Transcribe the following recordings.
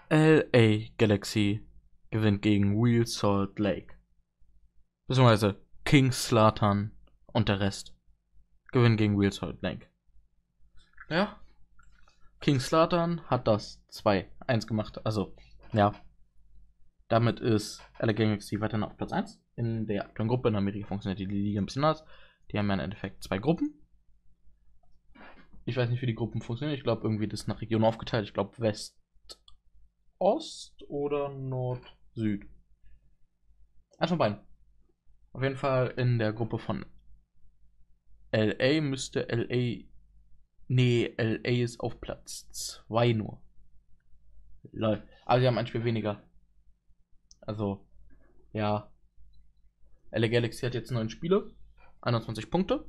LA Galaxy gewinnt gegen Real Salt Lake. Beziehungsweise King Zlatan und der Rest gewinnen gegen Real Salt Lake. Ja, King Zlatan hat das 2-1 gemacht. Also, ja. Damit ist LA Galaxy weiterhin auf Platz 1 in der aktuellen Gruppe. In Amerika funktioniert die Liga ein bisschen anders. Die haben ja im Endeffekt 2 Gruppen. Ich weiß nicht, wie die Gruppen funktionieren. Ich glaube, irgendwie das ist nach Region aufgeteilt. Ich glaube, West, Ost oder Nord, Süd. Eins von beiden. Auf jeden Fall in der Gruppe von LA müsste LA. Nee, LA ist auf Platz 2 nur. Lol. Aber sie haben ein Spiel weniger. Also, ja. LA Galaxy hat jetzt 9 Spiele, 21 Punkte.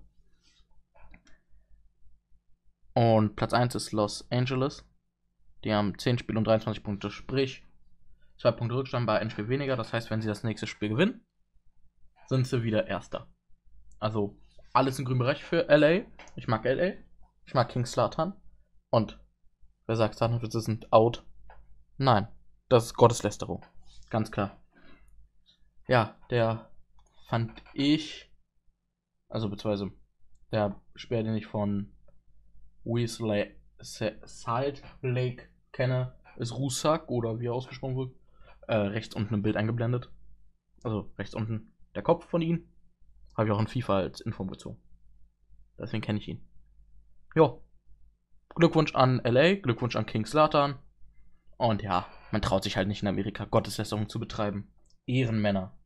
Und Platz 1 ist Los Angeles. Die haben 10 Spiele und 23 Punkte, sprich 2 Punkte Rückstand bei einem Spiel weniger. Das heißt, wenn sie das nächste Spiel gewinnen, sind sie wieder Erster. Also alles im grünen Bereich für LA. Ich mag LA. Ich mag King Zlatan. Und wer sagt, Zahnwürze sind out? Nein, das ist Gotteslästerung. Ganz klar. Ja, der fand ich, also beziehungsweise der Spieler, den ich von Salt Lake kenne, ist Rusak oder wie er ausgesprochen wird. Rechts unten im Bild eingeblendet. Also rechts unten der Kopf von ihm. Habe ich auch in FIFA als Info bezogen. Deswegen kenne ich ihn. Jo. Glückwunsch an LA, Glückwunsch an King Zlatan. Und ja, man traut sich halt nicht in Amerika Gotteslästerung zu betreiben. Ehrenmänner.